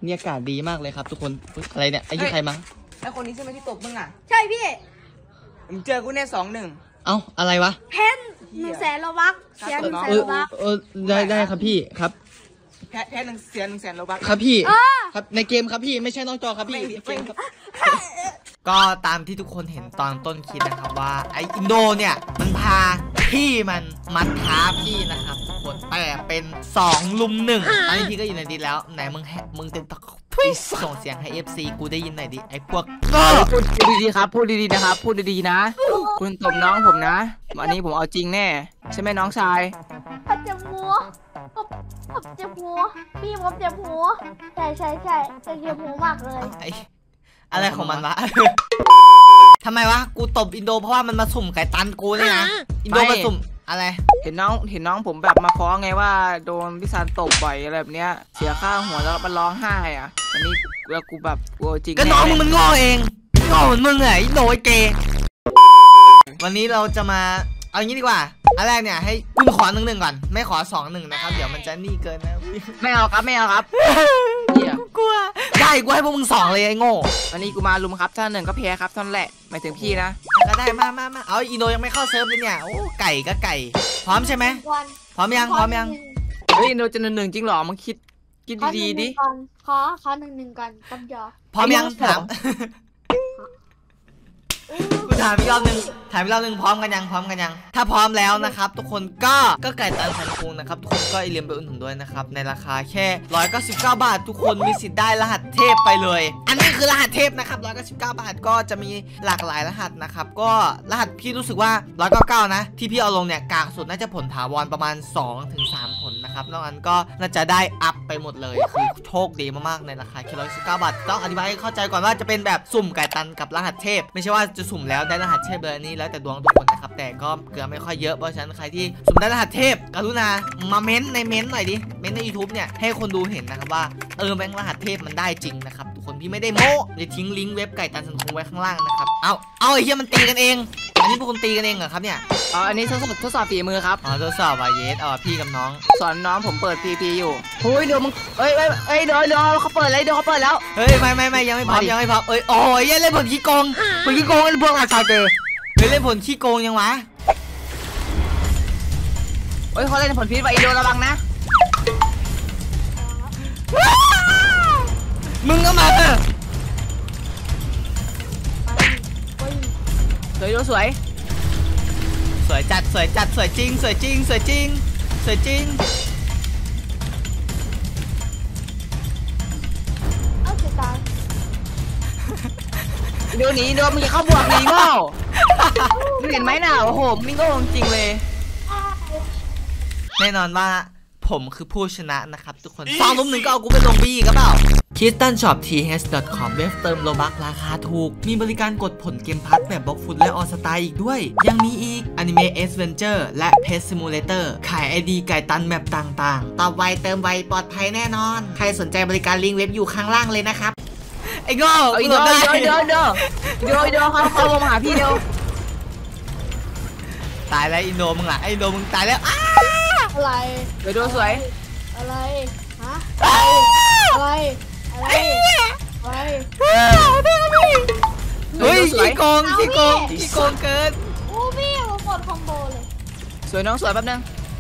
นี่อากาศดีมากเลยครับทุกคนอะไรเนี่ยไอ้ยี่ใครมาไอ้คนนี้ใช่ไหมที่ตบมึงอ่ะใช่พี่มึงเจอกูแน่2-1 เอ้าอะไรวะเพน100,000 โลบักเสีย100,000 โลบักได้ครับพี่ครับแพ้เสีย100,000 โลบักครับพี่ครับในเกมครับพี่ไม่ใช่นอกจอครับพี่เกมครับก็ตามที่ทุกคนเห็นตอนต้นคลิปนะครับว่าไออินโดเนี่ยมันพาพี่มันมาท้าพี่นะครับทุกคนแต่เป็น2 ลุม 1ตอนนี้พี่ก็อยู่ในดีแล้วไหนมึงเต็มตะส่งเสียงให้ FC กูได้ยินหน่อยดิไอพวกพูดดีๆครับพูดดีๆนะครับพูดดีๆนะคุณตบน้องผมนะวันนี้ผมเอาจริงแน่ใช่ไหมน้องชายผมเจ็บหัวผมเจ็บหัวพี่ผมเจ็บหัวใช่จะเจ็บหัวมากเลยอะไรของมันวะทำไมวะกูตบอินโดเพราะว่ามันมาสุ่มไก่ตันกูเนี่ยนะอินโดมาสุ่มอะไรเห็นน้องผมแบบมาฟ้องไงว่าโดนพี่ซันตบบ่อยอะไรแบบเนี้ยเสียค่าหัวแล้วมันร้องไห้อ่ะอันนี้กูแบบกูจริงก็น้องมึงมันโง่เองโง่เหมือนมึงไงอินโดไอเกวันนี้เราจะมาเอางี้ดีกว่าอันแรกเนี่ยให้กูขอ1-1ก่อนไม่ขอ2-1นะครับเดี๋ยวมันจะนี่เกินนะไม่เอาครับกลัวได้กูให้พวกมึง2เลยไอ้โง่วันนี้กูมาลุมครับท่าน1ก็แพ้ครับท่านแหละหมายถึงพี่นะก็ได้มาเอาอินโดยังไม่เข้าเซิร์ฟเลยเนี่ยโอ้ไก่ก็ไก่พร้อมใช่ไหมพร้อมยังเฮ้ยอินโดจะ1-1จริงหรอมึงคิดดีดิขอ1-1ก่อนตั้มยอพร้อมยังถามกูถามอีกรอบนึงพร้อมกันยังถ้าพร้อมแล้วนะครับทุกคนก็ไก่ตันพันคุงนะครับทุกคนก็อย่าลืมไปอุดหนุนด้วยนะครับในราคาแค่199 บาททุกคนมีสิทธิ์ได้รหัสเทพไปเลยอันนี้คือรหัสเทพนะครับ199 บาทก็จะมีหลากหลายรหัสนะครับก็รหัสพี่รู้สึกว่า199นะที่พี่เอาลงเนี่ยกากสุดน่าจะผลถาวรประมาณ 2-3 ผลนะครับนอกนั้นก็น่าจะได้อัพไปหมดเลยคือโชคดีมากๆในราคาแค่199 บาทต้องอธิบายให้เข้าใจก่อนว่าจะเป็นแบบสุ่มไก่ตันกับรหัสเทพไม่ใช่ว่าจะสุ่มแล้วได้รหัสเทพเลยนี่แล้วแต่ดวงทุกคนนะครับแต่ก็เกลือไม่ค่อยเยอะเพราะฉะนั้นใครที่สุ่มได้รหัสเทพกรุณามาเม้นหน่อยดิเม้นใน YouTube เนี่ยให้คนดูเห็นนะครับว่าแบงค์รหัสเทพมันได้จริงนะครับทุกคนพี่ไม่ได้โม้จะทิ้งลิงก์เว็บไก่ตันสันคงไว้ข้างล่างนะครับเอาไอ้เหี้ยมันตีกันเองอันนี้พวกคุณตีกันเองเหรอครับเนี่ยอันนี้ทดสอบฝีมือครับทดสอบเยสพี่กับน้องสอนน้องผมเปิด PP อยู่เฮ้ยเดี๋ยวมึงเดี๋ยวเขาเปิดแล้วเฮ้ยไม่ยังไม่พร้อมโอ้ยเล่นผลขี้โกงกันพวกอาชาเกอเล่นผลขี้โกงยังวะเขาเล่นผลพิษไปอินโดระวังนะมึงก็มาสวยจัดสวยจริงเอาจะตายดูหนีโดนมึงเข้าบวกหนีโง่มึงเห็นไหมน่ะโอ้โหมึงโง่จริงเลยแน่นอนว่าผมคือผู้ชนะนะครับทุกคน2-1ก็เอากูไปลงบี้ก็เปล่า KristanShopTH.com เว็บเติมโลบักราคาถูกมีบริการกดผลเกมพัทแบบบล็อกฟุตและออสตาอีกด้วยยังมีอีก Anime Adventure และ Pet Simulator ขาย ID ไก่ตันแมปต่างๆตอบไวเติมไวปลอดภัยแน่นอนใครสนใจบริการลิงก์เว็บอยู่ข้างล่างเลยนะครับไอ้โง่เดี๋ยวเขาลงมาหาพี่เดียวตายแล้วอินโดมึงล่ะไออินโดมึงตายแล้วอะไรเดี๋ยวสวยอะไรฮะอะไรเฮ้ยขี้โกงเกินโอ้พี่ผมกดคอมโบเลยสวยน้องสวยแป๊บนึง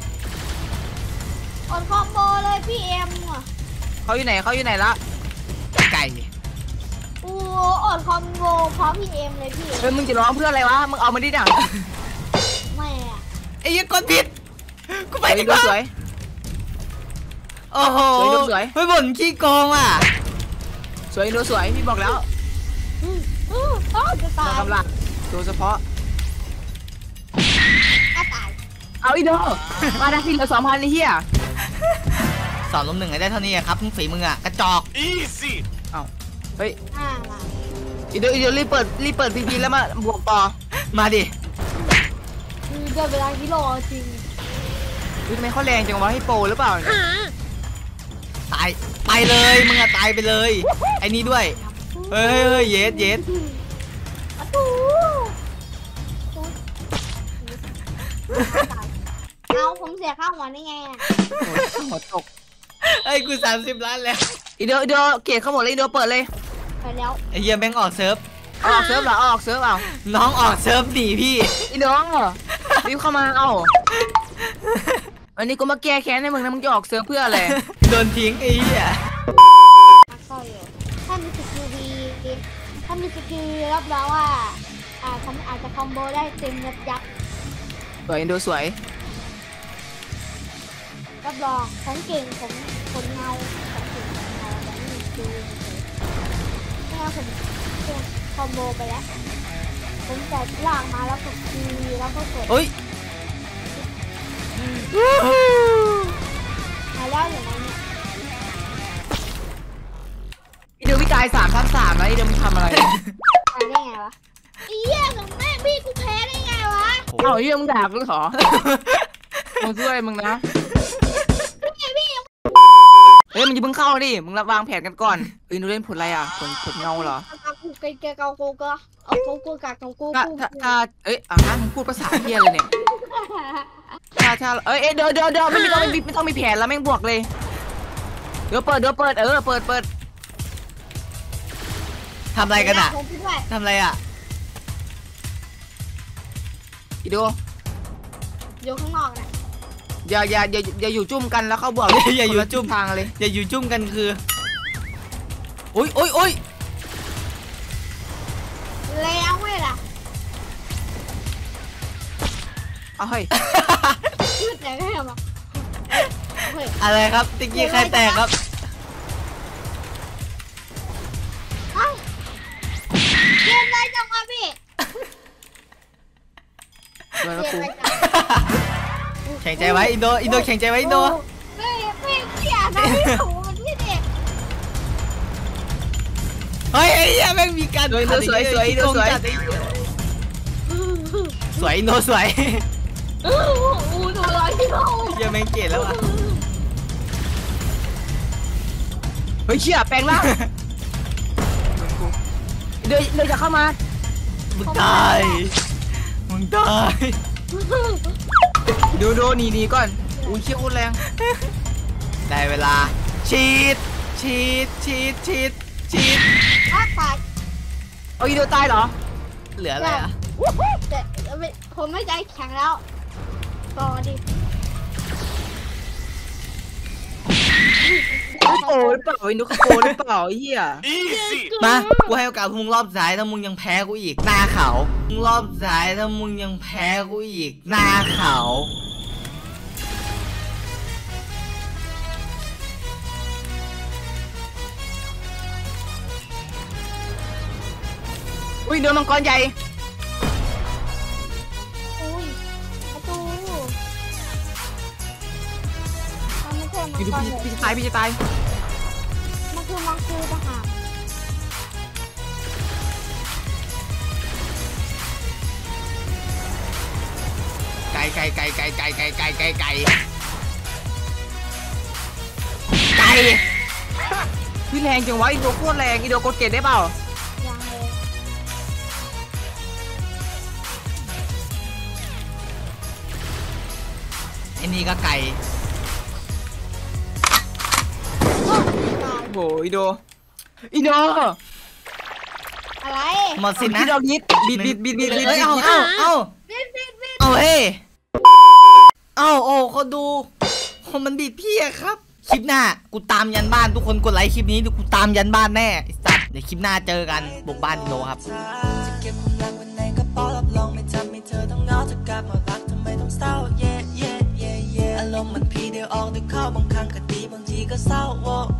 กดคอมโบเลยพี่เอ็มอ่ะเขาอยู่ไหนละไก่โอ้อดคอมโบพร้อมพี่เอ็มเลยพี่มึงจะร้องเพื่ออะไรวะมึงเอามาดิดังไม่อะไอ้ยังกดผิดกูไปดีกว่าสวยโอ้โหไม่บ่นขี้โกงอ่ะสวยพี่บอกแล้วจะตายกำลังโดยเฉพาะตายเอาอีโดมาได้พี่เหลือ2,000ไอ้เหี้ย 2-1ได้เท่านี้ครับมึงฝีมืออ่ะกระจอกเฮ้ยอีโดรีบเปิดพีพีแล้วมาบวกต่อมาดิเดินเวลากิโลจริงทำไมเขาแรงจังวะให้โปรหรือเปล่าตายไปเลยมึงอะตายไปเลยไอ้นี่ด้วยเฮ้ยเย็ดเอาผมเสียค่าหัวนี่ไงหัวตกไอ้กู30 ล้านแล้วอีเดียวเกตเขาหมดเลยอีเดียวเปิดเลยไปแล้วไอ้เหี้ยแม่งออกเซิร์ฟออกเซิร์ฟเหรอออกเซิร์ฟเอาน้องออกเซิร์ฟหนีพี่อีน้องเหรอรีบเข้ามาเอาอันนี้กูมาแก้แค้นให้มึงนะมึงจะออกเซิร์ฟเพื่ออะไรโดนทิ้งไอ้เหี้ยก็อยู่ถ้ามีสกิลดีถ้ามีสกิลรับรองว่าอาจจะคอมโบได้เต็มยับสวยดูสวยรับรองของเก่งของคนเงาของเก่งของเงาแบบนี้คือไม่งั้นผมคอมโบไปแล้วผมจะลากมาแล้วกดคีแล้วก็กดโอ้ยมาแล้วอย่างไรเนี่ยอีเดียววิกาย3-3แล้วอีเดียวมึงทำอะไรมาได้ไงวะอีเหี้ยของแม่พี่กูแพ้ได้ไงวะเอ้าอีเดียวมึงด่ากูเหรอมึงช่วยมึงนะพี่พี่เฮ้ยมึงจะเพิ่งเข้าดิมึงวางแผนกันก่อนเอ้ยหนูเล่นผลอะไรอ่ะผลเงาเหรอกูเกากูก็เอากูกากของกูถ้าเอ้ยมึงพูดภาษาเฮียเลยเนี่ยถ้าเอ้ยเดี๋ยวไม่ต้องมีแผนแล้วแม่งบวกเลยเดี๋ยวเปิดเปิดทำอะไรกันอ่ะผมคิดว่าทำอะไรอ่ะอีเดียวอยู่ข้างนอกนะอย่าอยู่จุ่มกันแล้วเข้าบวกอย่าอยู่จุ่มทางเลยอย่าอยู่จุ่มกันคือโอ้ยโอ้ยโอ้ยแล้วเว้ยล่ะเอาเฮ้ยพูดอย่างไรมาเฮ้ยอะไรครับติ๊กกี้ใครแตกครับเอ้าเกมอะไรจังวะพี่โดนแล้วกูแข็งใจไว้อินโดแข็งใจไว้อินโดไม่เสียนะพี่ถูมันพี่เด็กเฮ้ยไอ้เหี้ยแม่งมีการสวยขัดสวยอีกสวยขี้โกงสวยจัดไอ้เหี้ยสวยอินโดสวยอู้ดูร้อยที่เขาเหี้ยแม่งเกลียดแล้วอ่ะเฮ้ยเชี่ยแปลงร่างเดี๋ยวจะเข้ามามึงตายมึงตายดูหนีก่อนอุ้ยเชี่ยโคตรแรงได้เวลาฉีดอ้าตายเอาอีเดียวตายเหรอเหลืออะไรอ่ะแต่ผมไม่ใจแข็งแล้วต่อดิโอ้ยเปล่าอินโดคาโปหรือเปล่าไอ้เหี้ยมากูให้โอกาสมึงรอบซ้ายถ้ามึงยังแพ้กูอีกหน้าเขามึงรอบซ้ายถ้ามึงยังแพ้กูอีกหน้าเขาอุ้ยเดือมังกรใหญ่อุ้ยประตูมันไม่ใช่มังพี่กรจะตายพี่จะตายมันคือมังคูทหารไก่พี่แรงจังวะอินโดโคตรแรงอินโดกดเกตได้เปล่ายังเลยไอ้นี่ก็ไก่โอ้ตายโหอินโดอะไรหมดสิทธิ์นะพี่ดอกบิดเอ้ยเอาเฮ้เอาโอ้เขาดูคนมันบิดพี่อะครับ คลิปหน้ากูตามยันบ้านทุกคนกดไลค์คลิปนี้เดี๋ยวกูตามยันบ้านแน่ไอ้สัตว์เดี๋ยวคลิปหน้าเจอกันบุกบ้านอินโดครับจะเก็บกำลังไว้ในกระเป๋ารับรองไม่ทำให้เธอต้องเหงาจะกลับมารักทำไมต้องเศร้า yeah อารมณ์มันพีเดียวออกเดี๋ยวเข้าบางครั้งก็ดีบางทีก็เศร้า